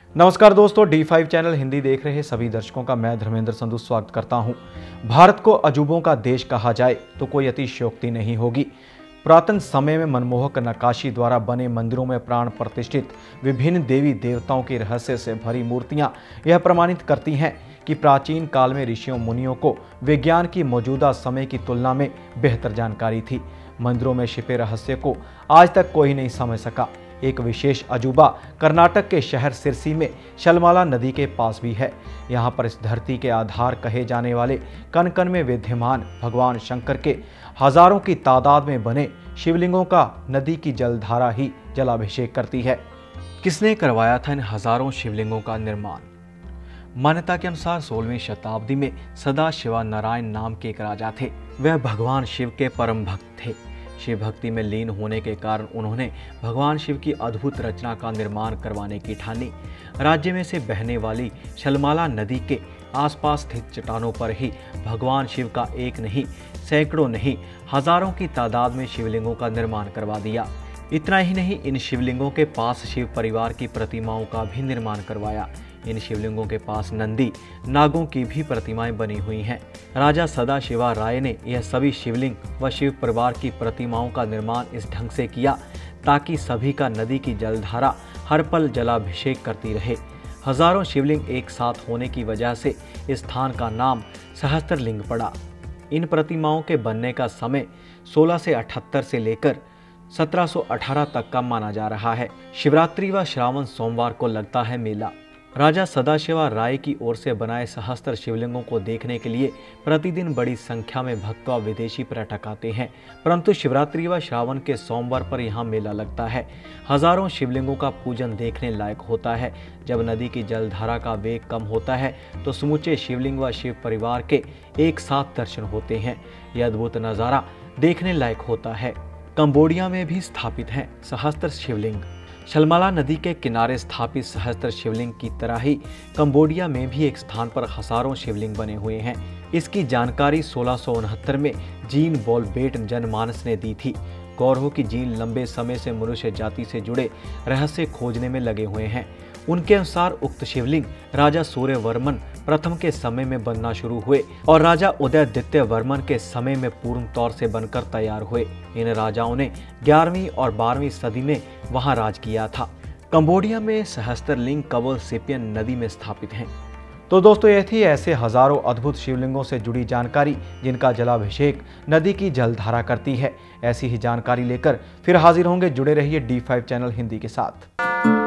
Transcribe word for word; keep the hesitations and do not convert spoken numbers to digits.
नमस्कार दोस्तों, D five channel Hindi देख रहे सभी दर्शकों का मैं धर्मेंद्र संधू स्वागत करता हूं। भारत को अजूबों का देश कहा जाए तो कोई अतिशयोक्ति नहीं होगी। पुरातन समय में मनमोहक नक्काशी द्वारा बने मंदिरों में प्राण प्रतिष्ठित विभिन्न देवी देवताओं के रहस्य से भरी मूर्तियां यह प्रमाणित करती हैं कि प्राचीन काल में ऋषियों मुनियों को विज्ञान की मौजूदा समय की तुलना में बेहतर जानकारी थी। मंदिरों में छिपे रहस्य को आज तक कोई नहीं समझ सका। एक विशेष अजूबा कर्नाटक के शहर सिरसी में शलमाला नदी के पास भी है। यहाँ पर इस धरती के आधार कहे जाने वाले कण कण में विद्यमान भगवान शंकर के हजारों की तादाद में बने शिवलिंगों का नदी की जलधारा ही जलाभिषेक करती है। किसने करवाया था इन हजारों शिवलिंगों का निर्माण? मान्यता के अनुसार सोलहवीं शताब्दी में सदाशिवा नारायण नाम के एक राजा थे। वह भगवान शिव के परम भक्त थे। शिव भक्ति में लीन होने के कारण उन्होंने भगवान शिव की अद्भुत रचना का निर्माण करवाने की ठानी। राज्य में से बहने वाली शलमाला नदी के आसपास स्थित चट्टानों पर ही भगवान शिव का एक नहीं, सैकड़ों नहीं, हजारों की तादाद में शिवलिंगों का निर्माण करवा दिया। इतना ही नहीं, इन शिवलिंगों के पास शिव परिवार की प्रतिमाओं का भी निर्माण करवाया। इन शिवलिंगों के पास नंदी, नागों की भी प्रतिमाएं बनी हुई हैं। राजा सदाशिवा राय ने यह सभी शिवलिंग व शिव परिवार की प्रतिमाओं का निर्माण इस ढंग से किया ताकि सभी का नदी की जलधारा हर पल जलाभिषेक करती रहे। हजारों शिवलिंग एक साथ होने की वजह से इस स्थान का नाम सहस्त्रलिंग पड़ा। इन प्रतिमाओं के बनने का समय सोलह से अठहत्तर से लेकर सत्रह सौ अठारह तक का माना जा रहा है। शिवरात्रि व श्रावण सोमवार को लगता है मेला। राजा सदाशिवा राय की ओर से बनाए सहस्त्र शिवलिंगों को देखने के लिए प्रतिदिन बड़ी संख्या में भक्त व विदेशी पर्यटक आते हैं, परंतु शिवरात्रि व श्रावण के सोमवार पर यहाँ मेला लगता है। हजारों शिवलिंगों का पूजन देखने लायक होता है। जब नदी की जलधारा का वेग कम होता है तो समूचे शिवलिंग व शिव परिवार के एक साथ दर्शन होते हैं। यह अद्भुत नज़ारा देखने लायक होता है। कंबोडिया में भी स्थापित हैं सहस्त्र शिवलिंग। शलमाला नदी के किनारे स्थापित सहस्त्र शिवलिंग की तरह ही कंबोडिया में भी एक स्थान पर हजारों शिवलिंग बने हुए हैं। इसकी जानकारी सोलह सौ उनहत्तर में जीन बॉलबेट जनमानस ने दी थी। गौर हो कि जीन लंबे समय से मनुष्य जाति से जुड़े रहस्य खोजने में लगे हुए हैं। उनके अनुसार उक्त शिवलिंग राजा सूर्यवर्मन प्रथम के समय में बनना शुरू हुए और राजा उदयदित्य वर्मन के समय में पूर्ण तौर से बनकर तैयार हुए। इन राजाओं ने ग्यारहवीं और बारहवीं सदी में वहां राज किया था। कंबोडिया में सहस्त्रलिंग कवल सेपियन नदी में स्थापित हैं। तो दोस्तों, यह थी ऐसे हजारों अद्भुत शिवलिंगों से जुड़ी जानकारी जिनका जलाभिषेक नदी की जलधारा करती है। ऐसी ही जानकारी लेकर फिर हाजिर होंगे। जुड़े रहिए डी फाइव चैनल हिंदी के साथ।